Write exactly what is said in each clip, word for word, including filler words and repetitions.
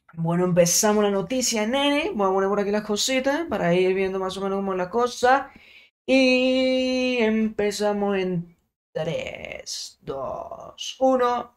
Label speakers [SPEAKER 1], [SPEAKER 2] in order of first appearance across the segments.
[SPEAKER 1] Bueno, empezamos la noticia, nene. Voy a poner por aquí las cositas para ir viendo más o menos cómo es la cosa. Y empezamos en tres, dos, uno.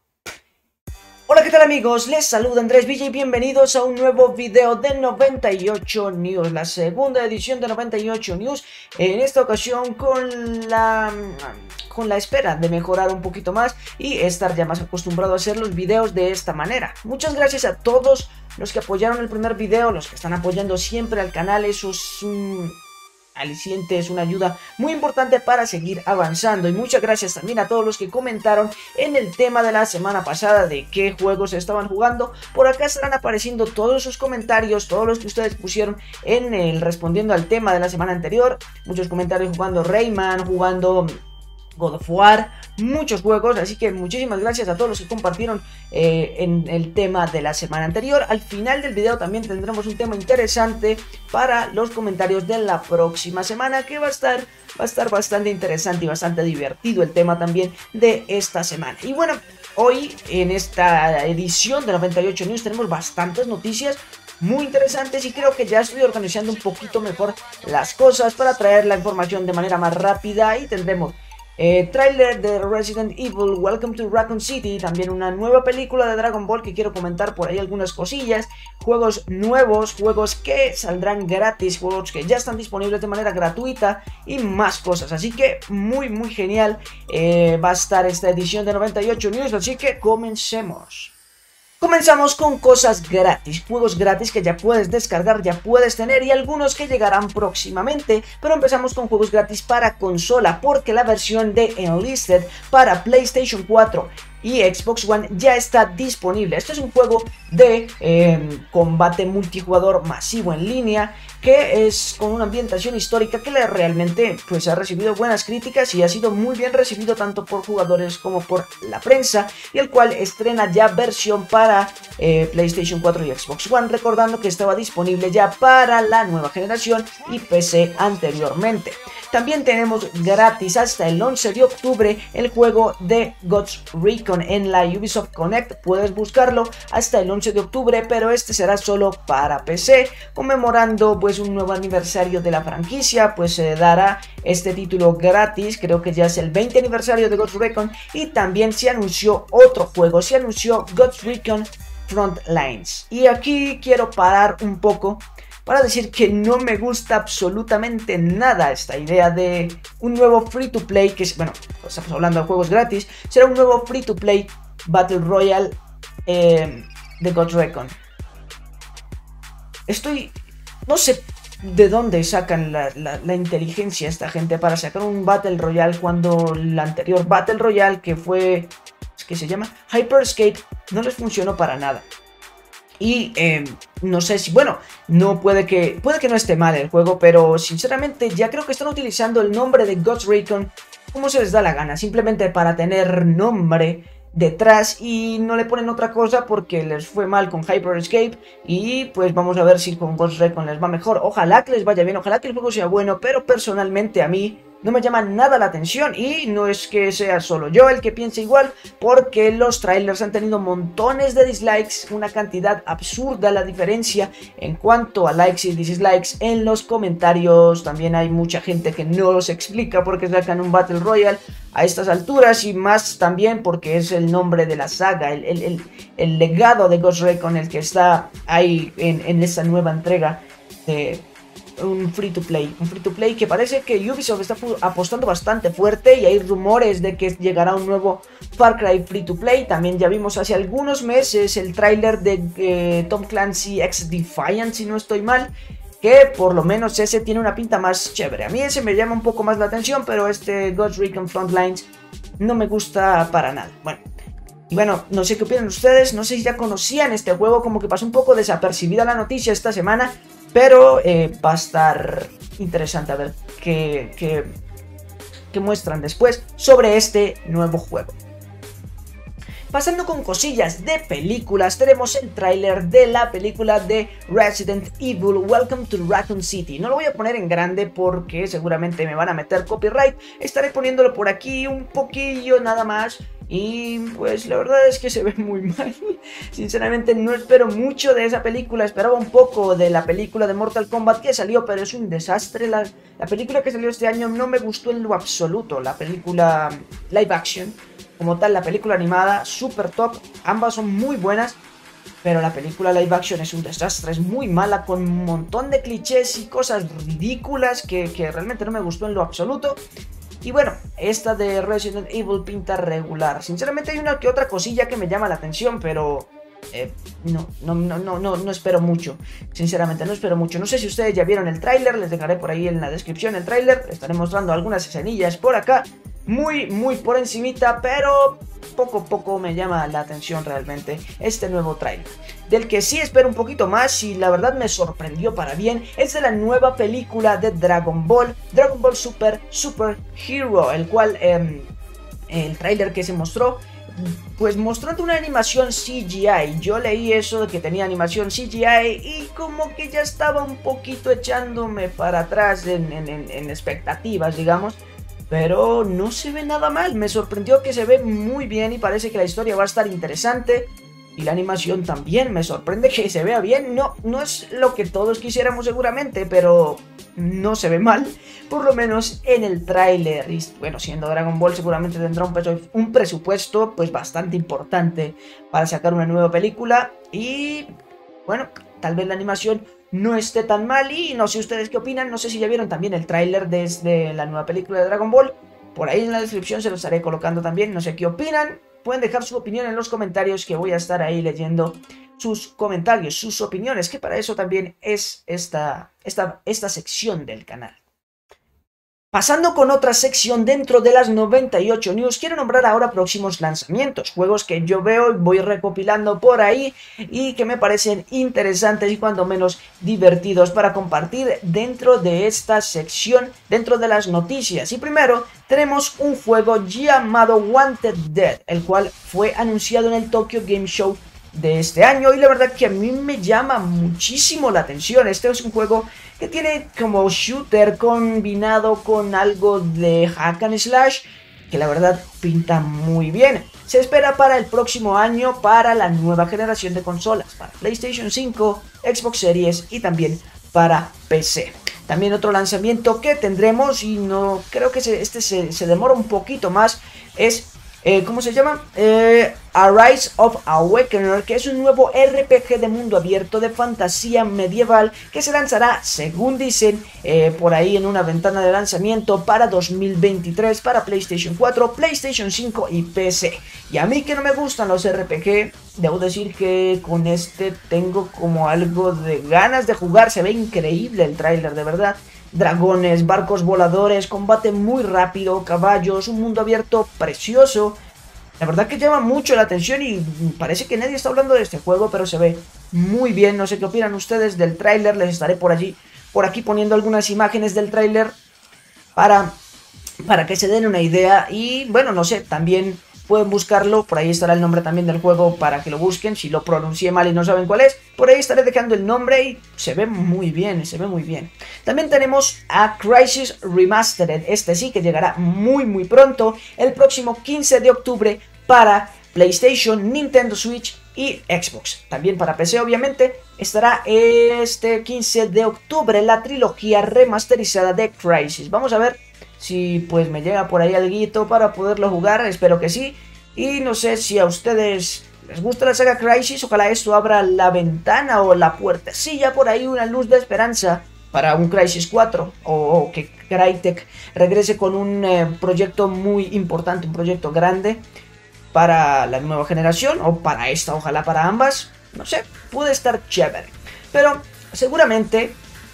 [SPEAKER 1] Hola, ¿qué tal amigos? Les saluda Andrés Villa y bienvenidos a un nuevo video de noventa y ocho News, la segunda edición de noventa y ocho News, en esta ocasión con la, con la espera de mejorar un poquito más y estar ya más acostumbrado a hacer los videos de esta manera. Muchas gracias a todos los que apoyaron el primer video, los que están apoyando siempre al canal, eso es un aliciente, es una ayuda muy importante para seguir avanzando. Y muchas gracias también a todos los que comentaron en el tema de la semana pasada de qué juegos estaban jugando. Por acá estarán apareciendo todos sus comentarios, todos los que ustedes pusieron en el respondiendo al tema de la semana anterior. Muchos comentarios jugando Rayman, jugando God of War, muchos juegos, así que muchísimas gracias a todos los que compartieron eh, en el tema de la semana anterior. Al final del video también tendremos un tema interesante para los comentarios de la próxima semana, que va a estar, va a estar bastante interesante y bastante divertido el tema también de esta semana. Y bueno, hoy en esta edición de noventa y ocho News tenemos bastantes noticias muy interesantes y creo que ya estoy organizando un poquito mejor las cosas para traer la información de manera más rápida. Y tendremos Eh, tráiler de Resident Evil, Welcome to Raccoon City, también una nueva película de Dragon Ball que quiero comentar por ahí algunas cosillas, juegos nuevos, juegos que saldrán gratis, juegos que ya están disponibles de manera gratuita y más cosas, así que muy muy genial eh, va a estar esta edición de noventa y ocho News, así que comencemos. Comenzamos con cosas gratis, juegos gratis que ya puedes descargar, ya puedes tener y algunos que llegarán próximamente, pero empezamos con juegos gratis para consola porque la versión de Enlisted para PlayStation cuatro y Xbox One ya está disponible. Este es un juego de eh, combate multijugador masivo en línea que es con una ambientación histórica que le realmente pues ha recibido buenas críticas y ha sido muy bien recibido tanto por jugadores como por la prensa, y el cual estrena ya versión para eh, PlayStation cuatro y Xbox One, recordando que estaba disponible ya para la nueva generación y P C anteriormente. También tenemos gratis hasta el once de octubre el juego de Ghost Recon en la Ubisoft Connect. Puedes buscarlo hasta el once de octubre, pero este será solo para P C, conmemorando pues un nuevo aniversario de la franquicia. Pues se dará este título gratis, creo que ya es el veinte aniversario de Ghost Recon, y también se anunció otro juego, se anunció Ghost Recon Frontlines. Y aquí quiero parar un poco para decir que no me gusta absolutamente nada esta idea de un nuevo free to play, que es, bueno, estamos hablando de juegos gratis, será un nuevo free to play Battle Royale eh, de Ghost Recon. Estoy, no sé de dónde sacan la, la, la inteligencia esta gente para sacar un Battle Royale cuando el anterior Battle Royale, que fue, ¿qué se llama? Hyperscape, no les funcionó para nada. Y eh, no sé si, bueno, no puede que, puede que no esté mal el juego, pero sinceramente ya creo que están utilizando el nombre de Ghost Recon como se les da la gana, simplemente para tener nombre detrás, y no le ponen otra cosa porque les fue mal con Hyperscape. Y pues vamos a ver si con Ghost Recon les va mejor. Ojalá que les vaya bien, ojalá que el juego sea bueno, pero personalmente a mí no me llama nada la atención, y no es que sea solo yo el que piense igual, porque los trailers han tenido montones de dislikes, una cantidad absurda la diferencia en cuanto a likes y dislikes en los comentarios. También hay mucha gente que no los explica por qué sacan un Battle Royale a estas alturas, y más también porque es el nombre de la saga, el, el, el, el legado de Ghost Recon el que está ahí en, en esta nueva entrega de un free to play, un free to play que parece que Ubisoft está apostando bastante fuerte, y hay rumores de que llegará un nuevo Far Cry free to play. También ya vimos hace algunos meses el tráiler de eh, Tom Clancy X Defiant, si no estoy mal, que por lo menos ese tiene una pinta más chévere. A mí ese me llama un poco más la atención, pero este Ghost Recon Frontlines no me gusta para nada. Bueno, y bueno, no sé qué opinan ustedes, no sé si ya conocían este juego, como que pasó un poco desapercibida la noticia esta semana, pero eh, va a estar interesante a ver qué, qué, qué muestran después sobre este nuevo juego. Pasando con cosillas de películas, tenemos el tráiler de la película de Resident Evil Welcome to Raccoon City. No lo voy a poner en grande porque seguramente me van a meter copyright. Estaré poniéndolo por aquí un poquillo nada más. Y pues la verdad es que se ve muy mal. Sinceramente no espero mucho de esa película. Esperaba un poco de la película de Mortal Kombat que salió, pero es un desastre. La, la película que salió este año no me gustó en lo absoluto. La película live action, como tal, la película animada, super top. Ambas son muy buenas, pero la película live action es un desastre. Es muy mala, con un montón de clichés y cosas ridículas que, que realmente no me gustó en lo absoluto. Y bueno, esta de Resident Evil pinta regular. Sinceramente hay una que otra cosilla que me llama la atención, pero eh, no, no, no, no, no, no espero mucho. Sinceramente no espero mucho. No sé si ustedes ya vieron el tráiler, les dejaré por ahí en la descripción el tráiler. Estaré mostrando algunas escenillas por acá, muy, muy por encimita, pero poco a poco me llama la atención realmente este nuevo tráiler. Del que sí espero un poquito más y la verdad me sorprendió para bien, es de la nueva película de Dragon Ball, Dragon Ball Super Super Hero, el cual eh, el tráiler que se mostró, pues mostró una animación C G I. Yo leí eso de que tenía animación C G I y como que ya estaba un poquito echándome para atrás en, en, en, en expectativas, digamos. Pero no se ve nada mal, me sorprendió que se ve muy bien y parece que la historia va a estar interesante. Y la animación también, me sorprende que se vea bien. No, no es lo que todos quisiéramos seguramente, pero no se ve mal. Por lo menos en el tráiler. Y bueno, siendo Dragon Ball seguramente tendrá un, un presupuesto pues bastante importante para sacar una nueva película. Y bueno, tal vez la animación no esté tan mal. Y no sé ustedes qué opinan. No sé si ya vieron también el tráiler desde la nueva película de Dragon Ball. Por ahí en la descripción se lo estaré colocando también. No sé qué opinan. Pueden dejar su opinión en los comentarios, que voy a estar ahí leyendo sus comentarios, sus opiniones, que para eso también es esta, esta, esta sección del canal. Pasando con otra sección dentro de las noventa y ocho News, quiero nombrar ahora próximos lanzamientos, juegos que yo veo y voy recopilando por ahí y que me parecen interesantes y cuando menos divertidos para compartir dentro de esta sección, dentro de las noticias. Y primero tenemos un juego llamado Wanted Dead, el cual fue anunciado en el Tokyo Game Show de este año y la verdad que a mí me llama muchísimo la atención. Este es un juego que tiene como shooter combinado con algo de hack and slash, que la verdad pinta muy bien. Se espera para el próximo año para la nueva generación de consolas, para PlayStation cinco, Xbox Series y también para P C. También otro lanzamiento que tendremos, y no creo que se, este se, se demora un poquito más, es Eh, ¿cómo se llama? Eh, Arise of Awakener, que es un nuevo R P G de mundo abierto de fantasía medieval que se lanzará, según dicen, eh, por ahí en una ventana de lanzamiento para dos mil veintitrés para PlayStation cuatro, PlayStation cinco y P C. Y a mí que no me gustan los R P G, debo decir que con este tengo como algo de ganas de jugar. Se ve increíble el tráiler, de verdad. Dragones, barcos voladores, combate muy rápido, caballos, un mundo abierto precioso. La verdad que llama mucho la atención y parece que nadie está hablando de este juego, pero se ve muy bien. No sé qué opinan ustedes del tráiler, les estaré por allí, por aquí poniendo algunas imágenes del tráiler para, para que se den una idea. Y bueno, no sé, también pueden buscarlo, por ahí estará el nombre también del juego para que lo busquen. Si lo pronuncié mal y no saben cuál es, por ahí estaré dejando el nombre y se ve muy bien, se ve muy bien. También tenemos a Crysis Remastered, este sí que llegará muy muy pronto, el próximo quince de octubre para PlayStation, Nintendo Switch y Xbox. También para P C obviamente estará este quince de octubre la trilogía remasterizada de Crysis. Vamos a ver si pues me llega por ahí alguito para poderlo jugar, espero que sí. Y no sé si a ustedes les gusta la saga Crysis, ojalá esto abra la ventana o la puertecilla por ahí, una luz de esperanza para un Crysis cuatro, o, o que Crytek regrese con un eh, proyecto muy importante, un proyecto grande para la nueva generación, o para esta, ojalá para ambas. No sé, puede estar chévere. Pero seguramente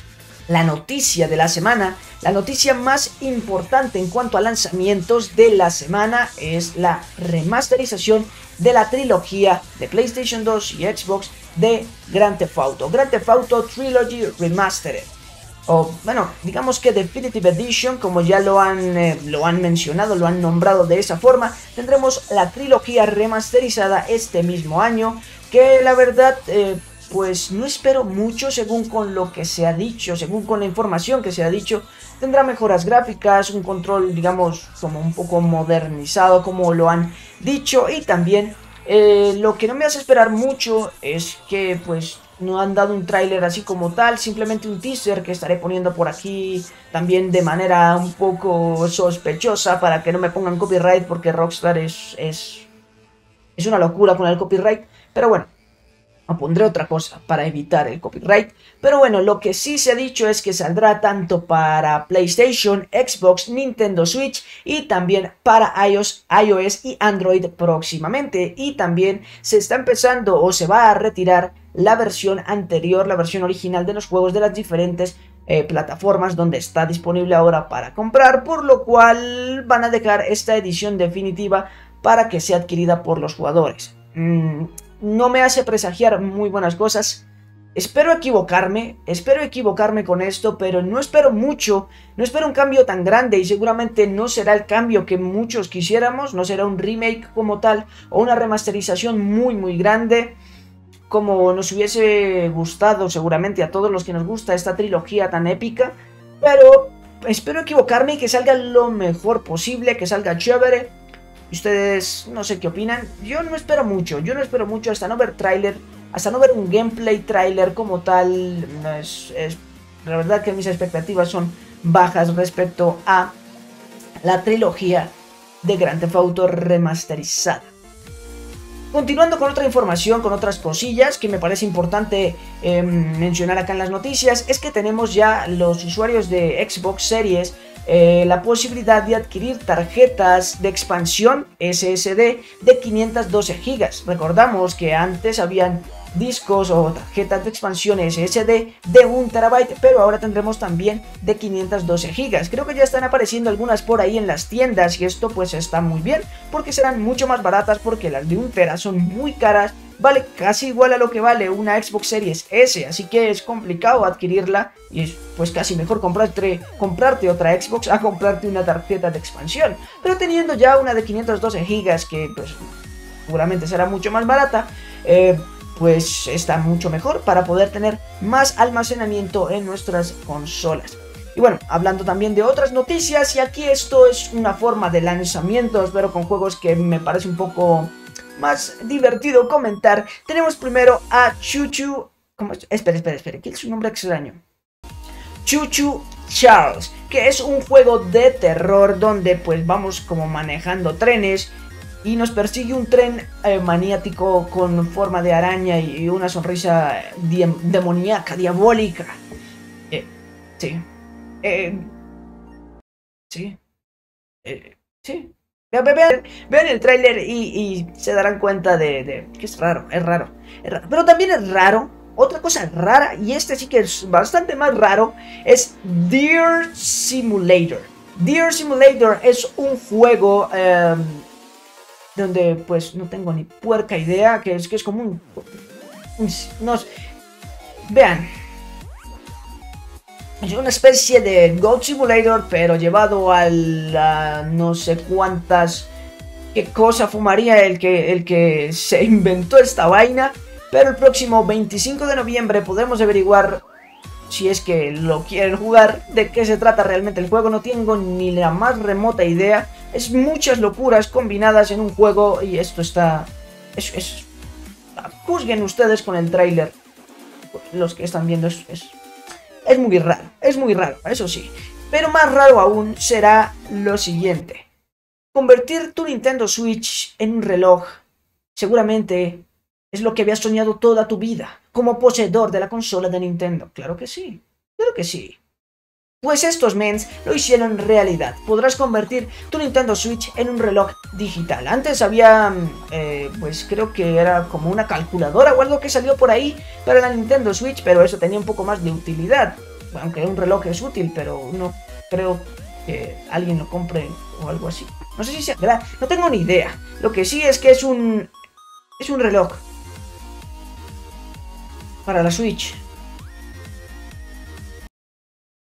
[SPEAKER 1] la noticia de la semana, la noticia más importante en cuanto a lanzamientos de la semana, es la remasterización de la trilogía de PlayStation dos y Xbox de Grand Theft Auto, Grand Theft Auto Trilogy Remastered. o bueno, digamos que Definitive Edition, como ya lo han, eh, lo han mencionado, lo han nombrado de esa forma. Tendremos la trilogía remasterizada este mismo año, que la verdad, eh, pues no espero mucho según con lo que se ha dicho, según con la información que se ha dicho. Tendrá mejoras gráficas, un control, digamos, como un poco modernizado, como lo han dicho, y también eh, lo que no me hace esperar mucho es que, pues, no han dado un tráiler así como tal, simplemente un teaser que estaré poniendo por aquí también de manera un poco sospechosa para que no me pongan copyright, porque Rockstar es, es, es una locura con el copyright. Pero bueno, pondré otra cosa para evitar el copyright. Pero bueno, lo que sí se ha dicho es que saldrá tanto para PlayStation, Xbox, Nintendo Switch y también para iOS, iOS y Android próximamente. Y también se está empezando o se va a retirar la versión anterior, la versión original de los juegos de las diferentes eh, plataformas donde está disponible ahora para comprar, por lo cual van a dejar esta edición definitiva para que sea adquirida por los jugadores. Mm, no me hace presagiar muy buenas cosas. Espero equivocarme, espero equivocarme con esto, pero no espero mucho, no espero un cambio tan grande y seguramente no será el cambio que muchos quisiéramos, no será un remake como tal o una remasterización muy muy grande como nos hubiese gustado seguramente a todos los que nos gusta esta trilogía tan épica, pero espero equivocarme y que salga lo mejor posible, que salga chévere. Ustedes no sé qué opinan, yo no espero mucho, yo no espero mucho hasta no ver tráiler, hasta no ver un gameplay tráiler como tal. No es, es, la verdad que mis expectativas son bajas respecto a la trilogía de Grand Theft Auto remasterizada. Continuando con otra información, con otras cosillas que me parece importante eh, mencionar acá en las noticias, es que tenemos ya los usuarios de Xbox Series eh, la posibilidad de adquirir tarjetas de expansión S S D de quinientos doce gigas. Recordamos que antes habían discos o tarjetas de expansión S S D de un terabyte, pero ahora tendremos también de quinientos doce gigas. Creo que ya están apareciendo algunas por ahí en las tiendas y esto pues está muy bien porque serán mucho más baratas, porque las de un tera son muy caras, vale casi igual a lo que vale una Xbox Series S, así que es complicado adquirirla y es pues casi mejor comprarte, comprarte otra Xbox a comprarte una tarjeta de expansión. Pero teniendo ya una de quinientos doce gigas que pues seguramente será mucho más barata, eh, pues está mucho mejor para poder tener más almacenamiento en nuestras consolas. Y bueno, hablando también de otras noticias, y aquí esto es una forma de lanzamientos, pero con juegos que me parece un poco más divertido comentar. Tenemos primero a Chuchu... ¿Cómo es? Espera, espera, espera, ¿qué es su nombre extraño? Chuchu Charles, que es un juego de terror donde pues vamos como manejando trenes y nos persigue un tren eh, maniático con forma de araña y una sonrisa demoníaca, diabólica. Eh, sí. Eh, sí. Eh, sí. Vean, vean, vean el tráiler y, y se darán cuenta de, de que es raro, es raro, es raro. Pero también es raro, otra cosa rara, y este sí que es bastante más raro, es Deer Simulator. Deer Simulator es un juego... Eh, donde pues no tengo ni puerca idea, que es que es como un... un no, vean, es una especie de Goat Simulator, pero llevado a la no sé cuántas... qué cosa fumaría el que, el que se inventó esta vaina. Pero el próximo veinticinco de noviembre podremos averiguar, si es que lo quieren jugar, de qué se trata realmente el juego. No tengo ni la más remota idea. Es muchas locuras combinadas en un juego y esto está... Es, es... Juzguen ustedes con el tráiler. Los que están viendo es, es... Es muy raro, es muy raro, eso sí. Pero más raro aún será lo siguiente. Convertir tu Nintendo Switch en un reloj seguramente es lo que habías soñado toda tu vida como poseedor de la consola de Nintendo. Claro que sí, claro que sí. Pues estos mens lo hicieron realidad. Podrás convertir tu Nintendo Switch en un reloj digital. Antes había, eh, pues creo que era como una calculadora o algo que salió por ahí para la Nintendo Switch, pero eso tenía un poco más de utilidad. Aunque un reloj es útil, pero no creo que alguien lo compre o algo así. No sé si sea verdad, no tengo ni idea. Lo que sí es que es un... es un reloj para la Switch.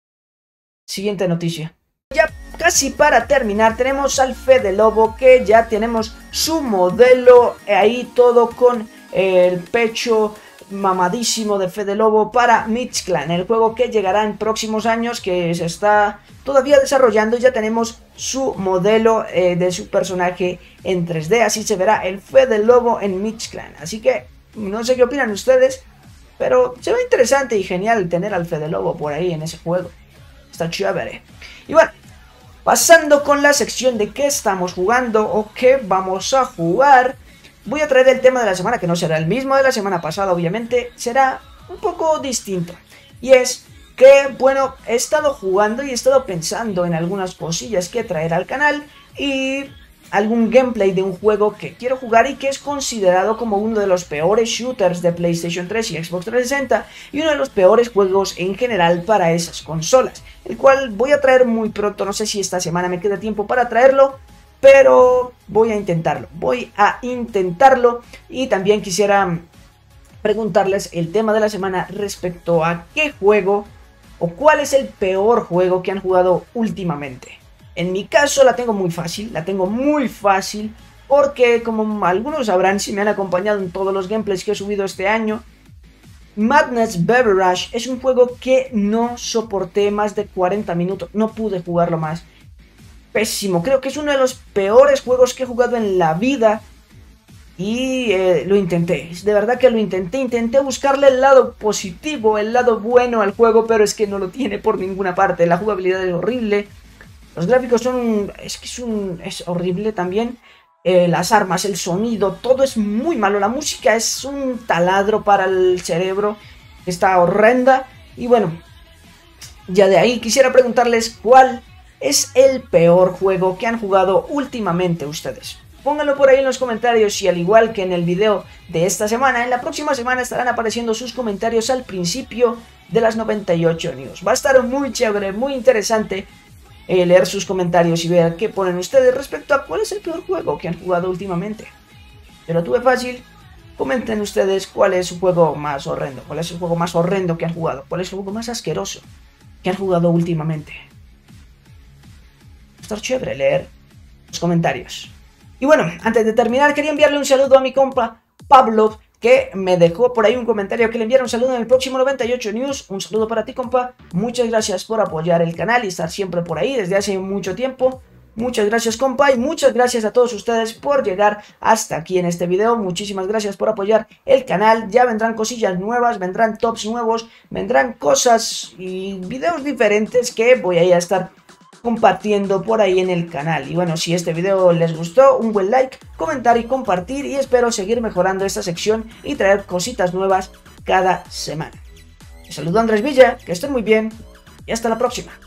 [SPEAKER 1] siguiente noticia. Ya casi para terminar tenemos al Fede Lobo, que ya tenemos su modelo ahí todo con el pecho mamadísimo de Fede Lobo para Mixclan, el juego que llegará en próximos años, que se está todavía desarrollando. Ya tenemos su modelo eh, de su personaje en tres D, así se verá el Fede Lobo en Mixclan. Así que no sé qué opinan ustedes, pero se ve interesante y genial tener al Fede Lobo por ahí en ese juego. Está chévere. Y bueno, pasando con la sección de qué estamos jugando o qué vamos a jugar, voy a traer el tema de la semana, que no será el mismo de la semana pasada, obviamente, será un poco distinto. Y es que, bueno, he estado jugando y he estado pensando en algunas cosillas que traer al canal y algún gameplay de un juego que quiero jugar y que es considerado como uno de los peores shooters de PlayStation tres y Xbox trescientos sesenta y uno de los peores juegos en general para esas consolas, el cual voy a traer muy pronto. No sé si esta semana me queda tiempo para traerlo, pero voy a intentarlo, voy a intentarlo. Y también quisiera preguntarles el tema de la semana respecto a qué juego o cuál es el peor juego que han jugado últimamente. En mi caso la tengo muy fácil, la tengo muy fácil, porque como algunos sabrán si me han acompañado en todos los gameplays que he subido este año, Madness Beverage es un juego que no soporté más de cuarenta minutos, no pude jugarlo más. Pésimo, creo que es uno de los peores juegos que he jugado en la vida. Y eh, lo intenté, de verdad que lo intenté, intenté buscarle el lado positivo, el lado bueno al juego, pero es que no lo tiene por ninguna parte. La jugabilidad es horrible, los gráficos son, es que es, un, es horrible también, eh, las armas, el sonido, todo es muy malo, la música es un taladro para el cerebro, está horrenda. Y bueno, ya de ahí quisiera preguntarles cuál es el peor juego que han jugado últimamente ustedes. Pónganlo por ahí en los comentarios y al igual que en el video de esta semana, en la próxima semana estarán apareciendo sus comentarios al principio de las noventa y ocho News. Va a estar muy chévere, muy interesante eh, leer sus comentarios y ver qué ponen ustedes respecto a cuál es el peor juego que han jugado últimamente. Yo lo tuve fácil, comenten ustedes cuál es su juego más horrendo, cuál es el juego más horrendo que han jugado, cuál es el juego más asqueroso que han jugado últimamente. Va a estar chévere leer los comentarios. Y bueno, antes de terminar quería enviarle un saludo a mi compa Pablo, que me dejó por ahí un comentario que le enviara un saludo en el próximo noventa y ocho News. Un saludo para ti, compa. Muchas gracias por apoyar el canal y estar siempre por ahí desde hace mucho tiempo. Muchas gracias, compa, y muchas gracias a todos ustedes por llegar hasta aquí en este video. Muchísimas gracias por apoyar el canal. Ya vendrán cosillas nuevas, vendrán tops nuevos, vendrán cosas y videos diferentes que voy a estar compartiendo por ahí en el canal. Y bueno, si este video les gustó, un buen like, comentar y compartir, y espero seguir mejorando esta sección y traer cositas nuevas cada semana. Les saludo a Andrés Villa, que estén muy bien y hasta la próxima.